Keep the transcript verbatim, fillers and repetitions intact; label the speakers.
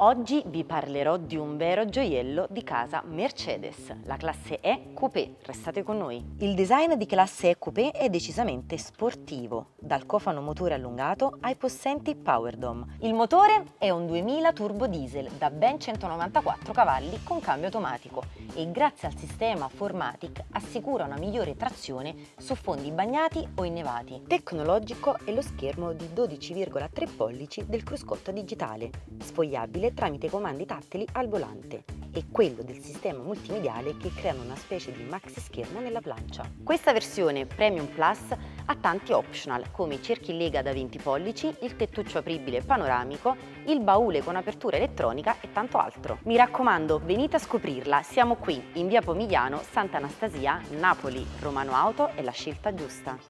Speaker 1: Oggi vi parlerò di un vero gioiello di casa Mercedes, la classe E Coupé. Restate con noi. Il design di classe E Coupé è decisamente sportivo, dal cofano motore allungato ai possenti Power Dome. Il motore è un duemila turbo diesel da ben centonovantaquattro cavalli con cambio automatico e grazie al sistema four matic assicura una migliore trazione su fondi bagnati o innevati. Tecnologico è lo schermo di dodici virgola tre pollici del cruscotto digitale, sfogliabile tramite comandi tattili al volante, e quello del sistema multimediale che creano una specie di maxi schermo nella plancia. Questa versione Premium Plus ha tanti optional come i cerchi in lega da venti pollici, il tettuccio apribile panoramico, il baule con apertura elettronica e tanto altro. Mi raccomando, venite a scoprirla, siamo qui in via Pomigliano, Sant'Anastasia, Napoli. Romano Auto è la scelta giusta.